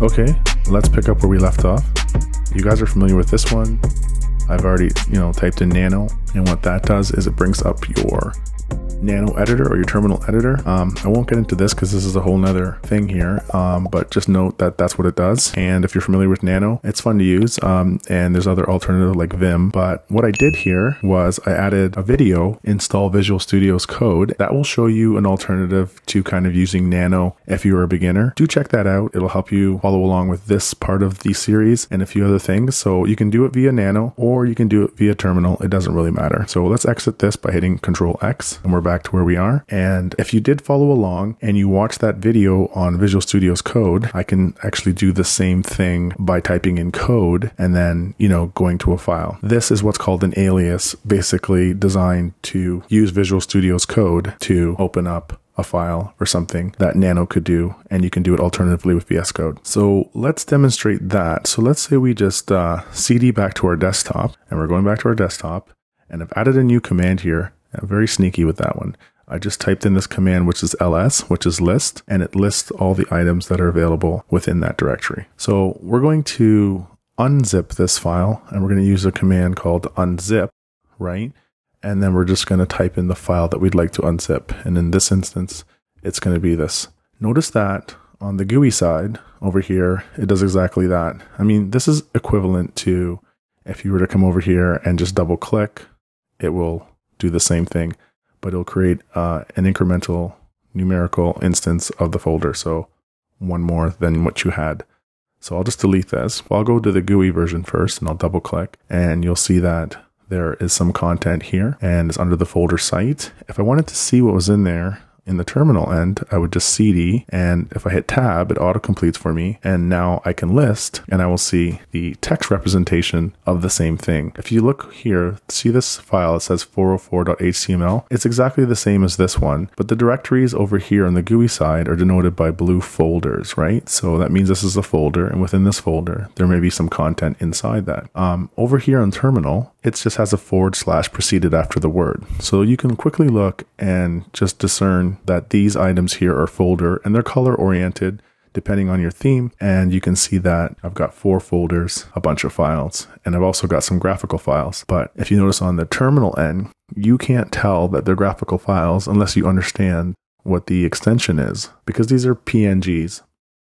Okay, let's pick up where we left off. You guys are familiar with this one. I've already, typed in Nano, and what that does is it brings up your Nano editor or your terminal editor. I won't get into this because this is a whole nother thing here, but just note that that's what it does. And if you're familiar with Nano, it's fun to use, and there's other alternatives like Vim. But what I did here was I added a video, install Visual Studio's code. That will show you an alternative to kind of using Nano if you're a beginner. Do check that out. It'll help you follow along with this part of the series and a few other things. So you can do it via Nano or you can do it via terminal. It doesn't really matter. So let's exit this by hitting Control X, and we're back to where we are. And if you did follow along and you watch that video on Visual Studio's code, I can actually do the same thing by typing in code and then, going to a file. This is what's called an alias, basically designed to use Visual Studio's code to open up a file or something that Nano could do, and you can do it alternatively with VS Code. So let's demonstrate that. So let's say we just CD back to our desktop, and we're going back to our desktop, and I've added a new command here. I'm very sneaky with that one. I just typed in this command, which is ls, which is list, and it lists all the items that are available within that directory. So we're going to unzip this file, and we're going to use a command called unzip, right? And then we're just going to type in the file that we'd like to unzip. And in this instance, it's going to be this. Notice that on the GUI side over here, it does exactly that. I mean, this is equivalent to if you were to come over here and just double click, it will do the same thing, but it'll create an incremental numerical instance of the folder. So one more than what you had. So I'll just delete this. Well, I'll go to the GUI version first and I'll double click, and you'll see that there is some content here and it's under the folder site. If I wanted to see what was in there in the terminal end, I would just CD, and if I hit tab, it auto-completes for me, and now I can list, and I will see the text representation of the same thing. If you look here, see this file, it says 404.html. It's exactly the same as this one, but the directories over here on the GUI side are denoted by blue folders, right? So that means this is a folder, and within this folder, there may be some content inside that. Over here on terminal, it just has a / preceded after the word. So you can quickly look and just discern that these items here are folder, and they're color oriented depending on your theme. And you can see that I've got 4 folders, a bunch of files, and I've also got some graphical files. But if you notice on the terminal end, you can't tell that they're graphical files unless you understand what the extension is, because these are PNGs,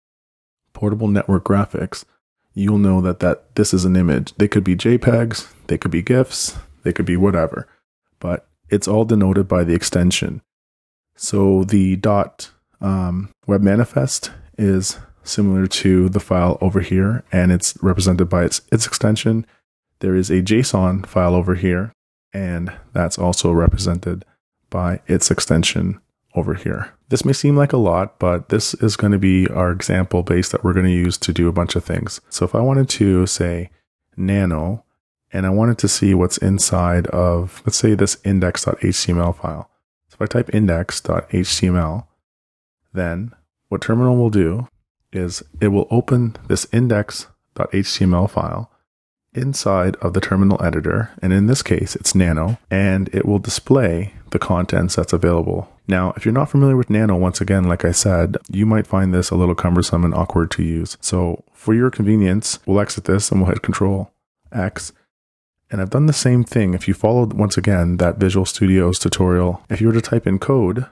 portable network graphics. You'll know that this is an image. They could be JPEGs, they could be GIFs, they could be whatever, but it's all denoted by the extension. So the .web manifest is similar to the file over here, and it's represented by its extension. There is a JSON file over here, and that's also represented by its extension over here. This may seem like a lot, but this is going to be our example base that we're going to use to do a bunch of things. So if I wanted to say Nano, and I wanted to see what's inside of, let's say, this index.html file. So if I type index.html, then what terminal will do is it will open this index.html file inside of the terminal editor, and in this case it's Nano, and it will display the contents that's available. Now, if you're not familiar with Nano, once again, like I said, you might find this a little cumbersome and awkward to use. So for your convenience, we'll exit this and we'll hit Control X. And I've done the same thing. If you followed, once again, that Visual Studio's tutorial, if you were to type in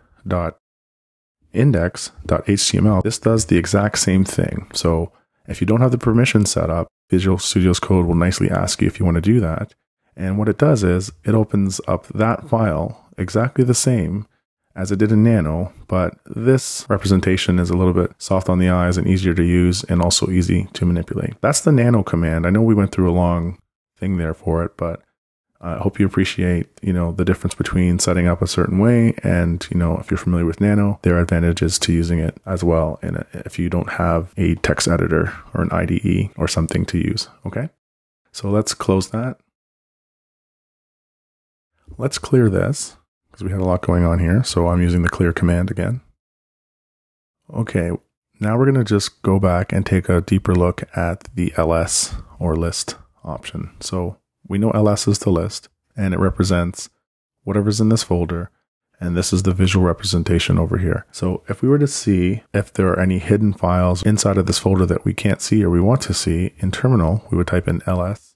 code.index.html, this does the exact same thing. So if you don't have the permission set up, Visual Studio's code will nicely ask you if you want to do that. And what it does is it opens up that file exactly the same as it did in Nano, but this representation is a little bit soft on the eyes and easier to use and also easy to manipulate. That's the Nano command. I know we went through a long thing there for it, but I hope you appreciate, the difference between setting up a certain way and, if you're familiar with Nano, there are advantages to using it as well. And if you don't have a text editor or an IDE or something to use, okay? So let's close that. Let's clear this because we had a lot going on here. So I'm using the clear command again. Okay, now we're going to just go back and take a deeper look at the ls or list option. So we know ls is the list, and it represents whatever's in this folder, And this is the visual representation over here. So if we were to see if there are any hidden files inside of this folder that we can't see or we want to see, in terminal, we would type in ls-a.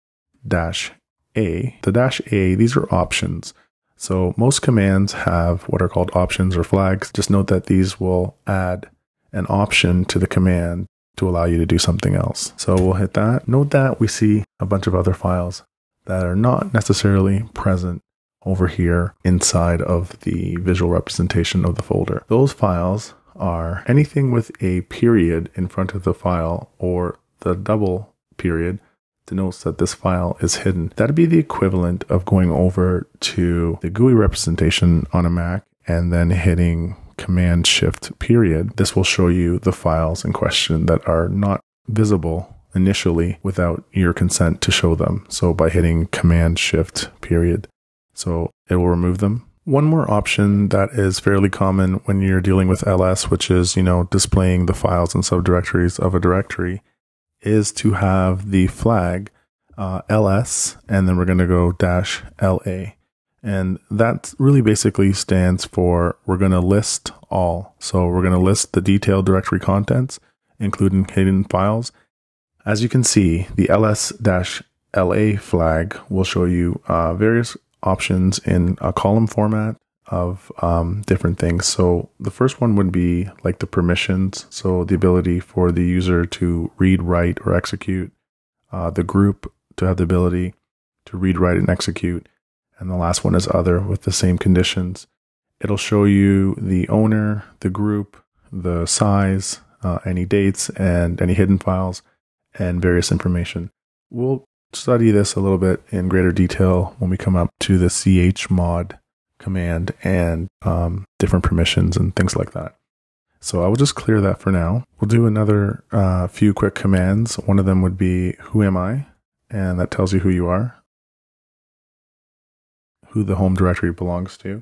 The -a, these are options. So most commands have what are called options or flags. Just note that these will add an option to the command to allow you to do something else. So we'll hit that. Note that we see a bunch of other files that are not necessarily present over here inside of the visual representation of the folder. Those files are anything with a period in front of the file, or the double period denotes that this file is hidden. That'd be the equivalent of going over to the GUI representation on a Mac and then hitting Command Shift period. This will show you the files in question that are not visible initially without your consent to show them. So by hitting Command Shift period. So it will remove them. One more option that is fairly common when you're dealing with ls, which is, displaying the files and subdirectories of a directory, is to have the flag ls, and then we're going to go -la. And that really basically stands for we're going to list all. So we're going to list the detailed directory contents, including hidden files. As you can see, the ls-la flag will show you various options in a column format of different things. So the first one would be like the permissions. So the ability for the user to read, write, or execute. The group to have the ability to read, write, and execute. And the last one is other with the same conditions. It'll show you the owner, the group, the size, any dates, and any hidden files, and various information. We'll study this a little bit in greater detail when we come up to the chmod command and different permissions and things like that. So I will just clear that for now. We'll do another few quick commands. One of them would be who am I? And that tells you who you are, who the home directory belongs to.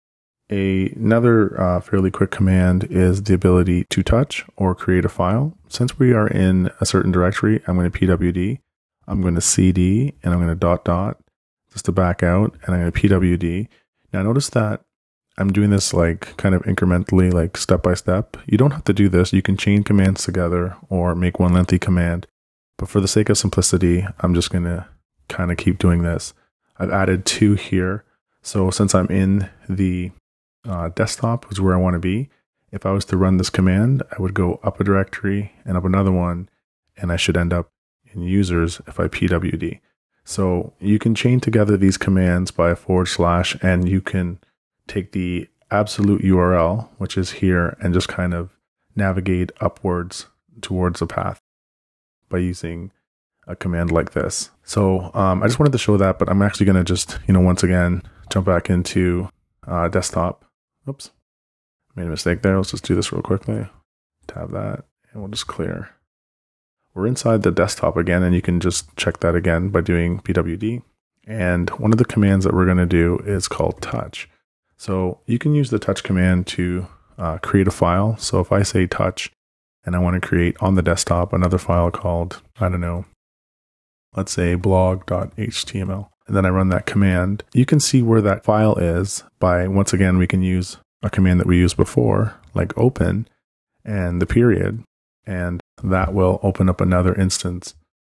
Another fairly quick command is the ability to touch or create a file. Since we are in a certain directory, I'm going to pwd. I'm going to cd, and I'm going to ... just to back out, and I'm going to pwd. Now notice that I'm doing this like kind of incrementally, like step by step. You don't have to do this. You can chain commands together or make one lengthy command. But for the sake of simplicity, I'm just going to kind of keep doing this. I've added 2 here. So since I'm in the desktop, which is where I want to be, if I was to run this command, I would go up a directory and up another one, and I should end up in users if I pwd. So you can chain together these commands by a / and you can take the absolute URL, which is here, and just kind of navigate upwards towards the path by using a command like this. So I just wanted to show that, but I'm actually going to just, once again, jump back into desktop. Oops, made a mistake there. Let's just do this real quickly. Tab that, and we'll just clear. We're inside the desktop again, and you can just check that again by doing pwd. And one of the commands that we're going to do is called touch. So you can use the touch command to create a file. So if I say touch, and I want to create on the desktop another file called, I don't know, let's say blog.html, and then I run that command, you can see where that file is by, once again, we can use a command that we used before, like open and the period, and that will open up another instance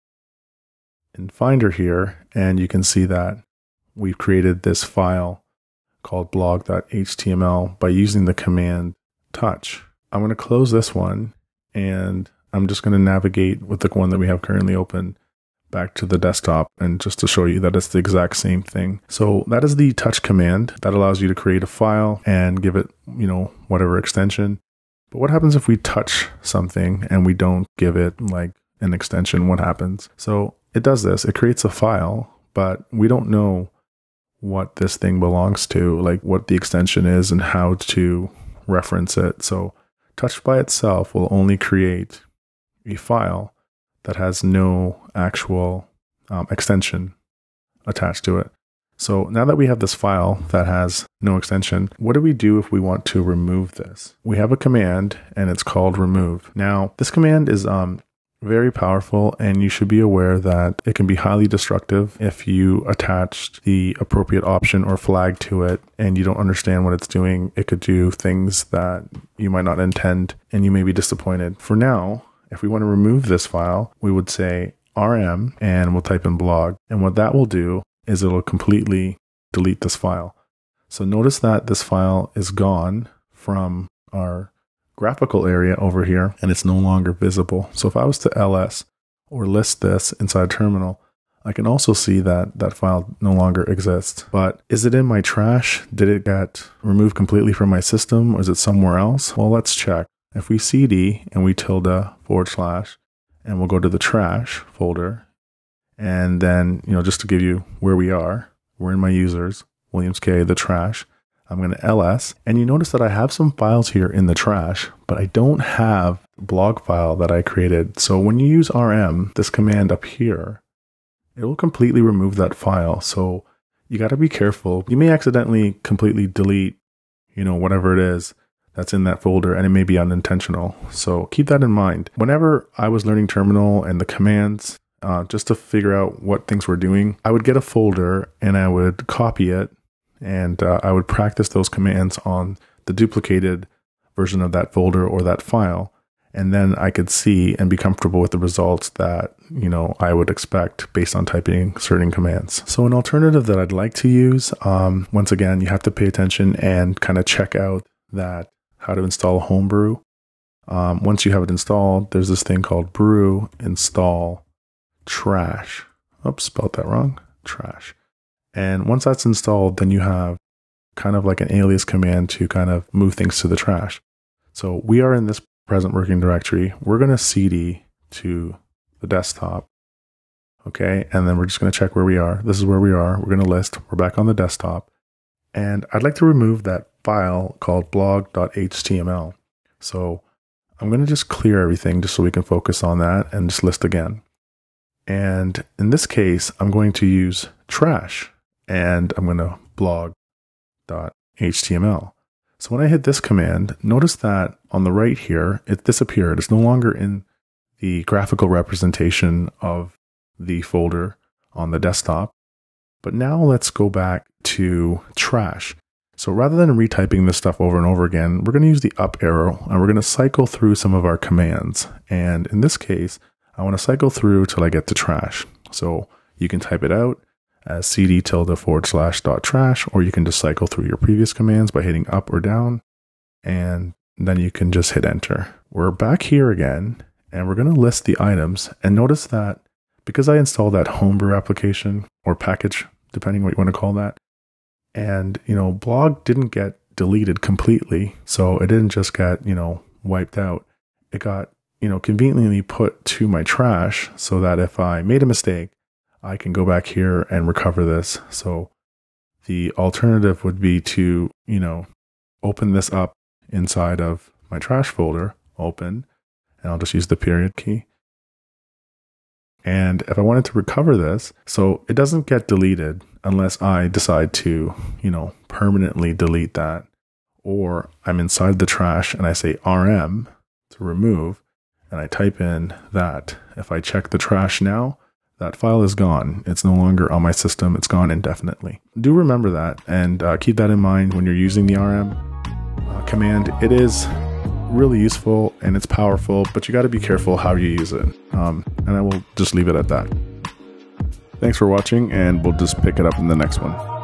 in Finder here, and you can see that we've created this file called blog.html by using the command touch. I'm going to close this one, and I'm just going to navigate with the one that we have currently open back to the desktop, and just to show you that it's the exact same thing. So that is the touch command that allows you to create a file and give it, whatever extension. But what happens if we touch something and we don't give it like an extension? What happens? So it does this, it creates a file, but we don't know what this thing belongs to, like what the extension is and how to reference it. So touch by itself will only create a file that has no actual extension attached to it. So now that we have this file that has no extension, what do we do if we want to remove this? We have a command, and it's called remove. Now, this command is very powerful, and you should be aware that it can be highly destructive if you attached the appropriate option or flag to it and you don't understand what it's doing. It could do things that you might not intend and you may be disappointed. For now, if we want to remove this file, we would say rm and we'll type in blog. And what that will do is it'll completely delete this file. So notice that this file is gone from our graphical area over here and it's no longer visible. So if I was to ls or list this inside terminal, I can also see that that file no longer exists. But is it in my trash? Did it get removed completely from my system, or is it somewhere else? Well, let's check. If we cd and we tilde / and we'll go to the trash folder, and then, just to give you where we are, we're in my users, williamsk, the trash. I'm going to ls, and you notice that I have some files here in the trash, but I don't have the blog file that I created. So when you use rm, this command up here, it will completely remove that file. So you got to be careful. You may accidentally completely delete, whatever it is that's in that folder, and it may be unintentional. So keep that in mind. Whenever I was learning terminal and the commands, just to figure out what things were doing, I would get a folder and I would copy it, and I would practice those commands on the duplicated version of that folder or that file. And then I could see and be comfortable with the results that, I would expect based on typing certain commands. So an alternative that I'd like to use, once again, you have to pay attention and kind of check out that how to install Homebrew. Once you have it installed, there's this thing called brew install trash. Oops, spelled that wrong. Trash. And once that's installed, then you have kind of like an alias command to kind of move things to the trash. So we are in this present working directory. We're going to cd to the desktop. Okay. And then we're just going to check where we are. This is where we are. We're going to list. We're back on the desktop. And I'd like to remove that file called blog.html. So I'm going to just clear everything just so we can focus on that and just list again. And in this case, I'm going to use trash. And I'm going to blog.html. So when I hit this command, notice that on the right here, it disappeared. It's no longer in the graphical representation of the folder on the desktop. But now let's go back to trash. So rather than retyping this stuff over and over again, we're going to use the up arrow and we're going to cycle through some of our commands. And in this case, I want to cycle through till I get to trash. So you can type it out as cd tilde / .trash, or you can just cycle through your previous commands by hitting up or down, and then you can just hit enter. We're back here again, and we're going to list the items, and notice that because I installed that Homebrew application or package, depending what you want to call that, and blog didn't get deleted completely, so it didn't just get wiped out. It got conveniently put to my trash so that if I made a mistake, I can go back here and recover this. So the alternative would be to, open this up inside of my trash folder, open, and I'll just use the period key. And if I wanted to recover this, so it doesn't get deleted unless I decide to, permanently delete that, or I'm inside the trash and I say rm to remove, and I type in that. If I check the trash now, that file is gone. It's no longer on my system. It's gone indefinitely. Do remember that and keep that in mind when you're using the rm command. It is really useful and it's powerful, but you got to be careful how you use it. And I will just leave it at that. Thanks for watching, and we'll just pick it up in the next one.